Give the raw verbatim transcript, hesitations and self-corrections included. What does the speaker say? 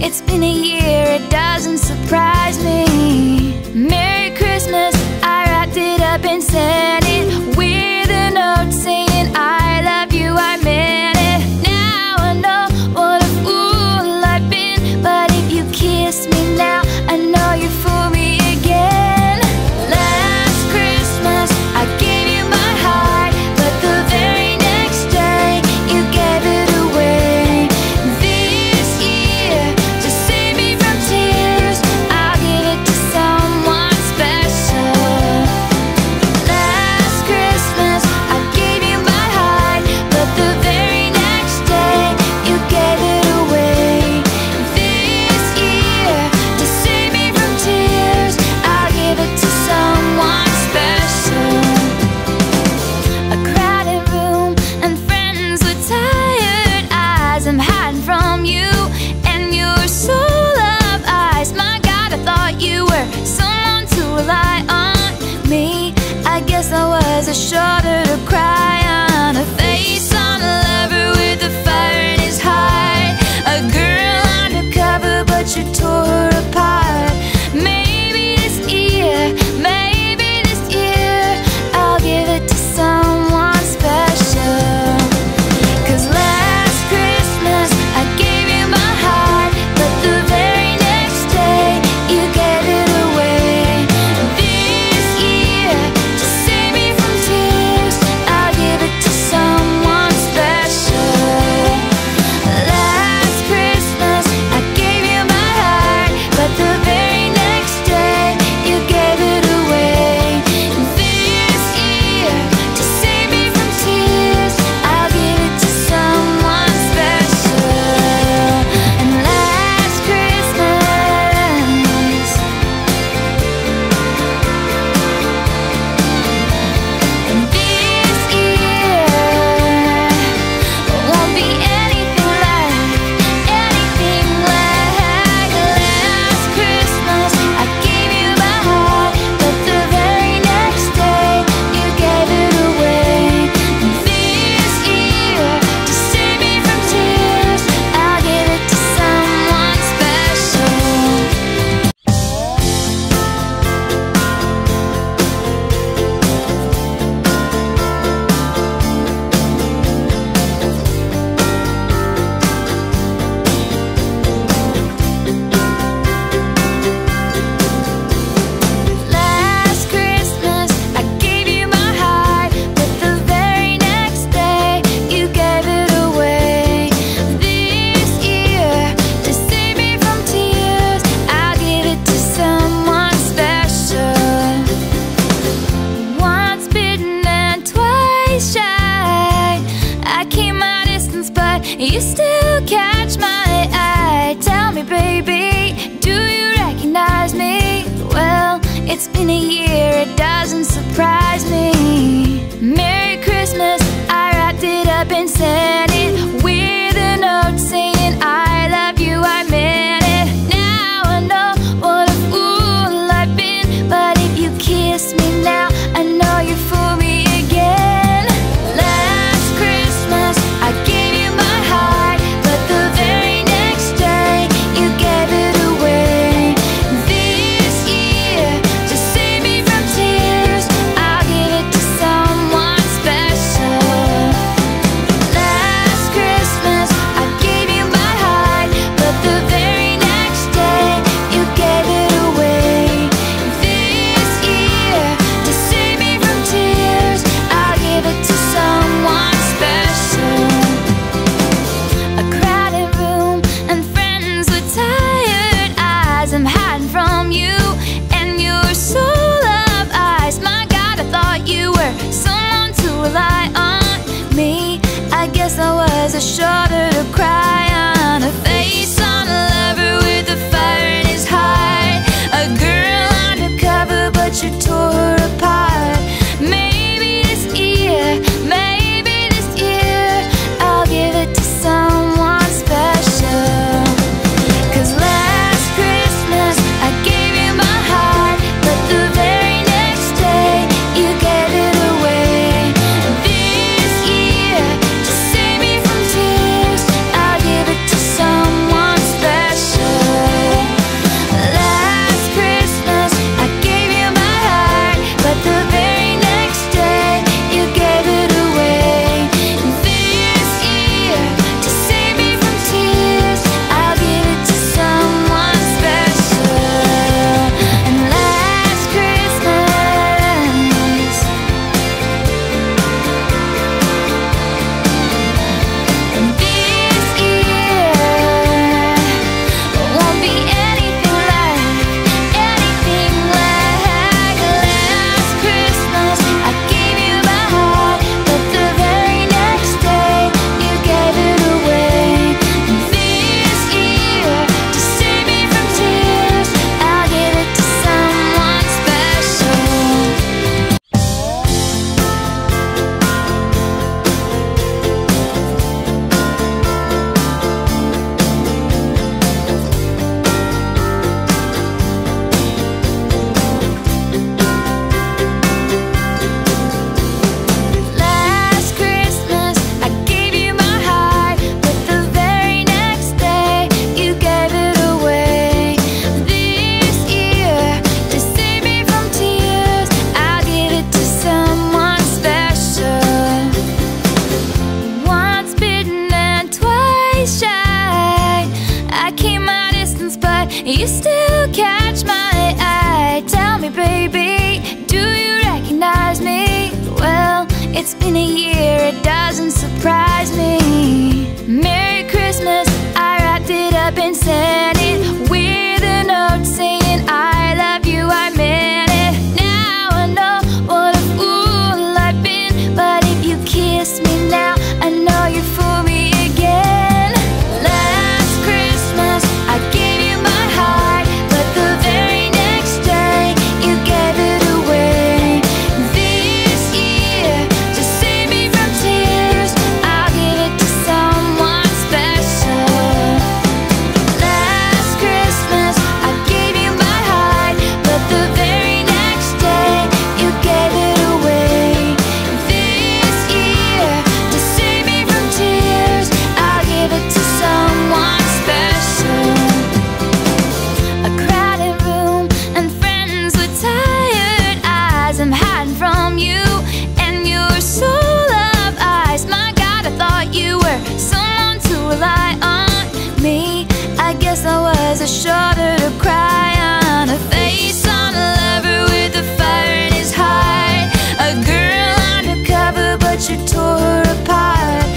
It's been a year, it doesn't surprise me. Merry Christmas, I wrapped it up and sent it with a note saying I love you, I meant it. Now I know what a fool I've been, but if you kiss me now, I know you fool me again. Last Christmas, I gave you my heart, but the very next day, you gave it away. This year, to save me from tears, I'll give it to someone special. Last Christmas, I gave you my heart, but the very next day, you gave it away. This year, to save me from tears, I'll give it to someone special. A crowded room and friends with tired eyes. I'm hiding from you and your soul of eyes. My God, I thought you were someone to rely on. Me, I guess I was a shoulder to cry on, a face on a lover with a fire in his heart, a girl undercover but you tore her apart. Maybe this year, maybe this year, I'll give it to someone special. 'Cause last Christmas, I gave you my heart, but the very next day, you gave it away. This year, to save me from tears, I'll give it to someone special. Last Christmas, I gave you my heart, but the very next day, you gave it away. This year, to save me from tears, I'll give it to someone special. And last Christmas, and this year won't be anything like, anything like last Christmas. I gave you my heart, but the very next day, you gave it away. This year, to save me from tears, I'll give it to someone special. Last Christmas, I gave you my heart, but the very next day, you gave it away. This year, to save me from tears, I'll give it to someone special. Once bitten and twice shy, I keep my distance, but you still catch my eye. Tell me, baby, do you recognize me? Well, it's been a year, it doesn't surprise me. Merry Christmas, I wrapped it up and sent it with a note saying I love you, I meant it. Now I know what a fool I've been, but if you kiss me now, I know you fool me again. Last Christmas, I gave you my heart, but the very next day, you gave it away. This year, to save me from tears, I'll give it to someone You still catch my eye. Tell me, baby, do you recognize me? Well, it's been a year, it doesn't surprise me. Merry Christmas, I wrapped it up and sent it with a note saying I love you, I meant it. Now I know what a fool I've been, but if you kiss me now, I know you fool me again. Last Christmas, I gave you my heart, but the very next day, you gave it away. This year, to save me from tears, I'll give it to someone special. Last Christmas, I gave you my heart, but the very next day, you gave it away. This year, to save me from tears, I'll give it to someone special. A crowded room and friends with tired eyes. I'm hiding from you and your soul of ice. My God, I thought you were someone to rely on. Me, I guess I was a shoulder to cry on, a face on a lover with a fire in his heart, a girl undercover, but you tore her apart.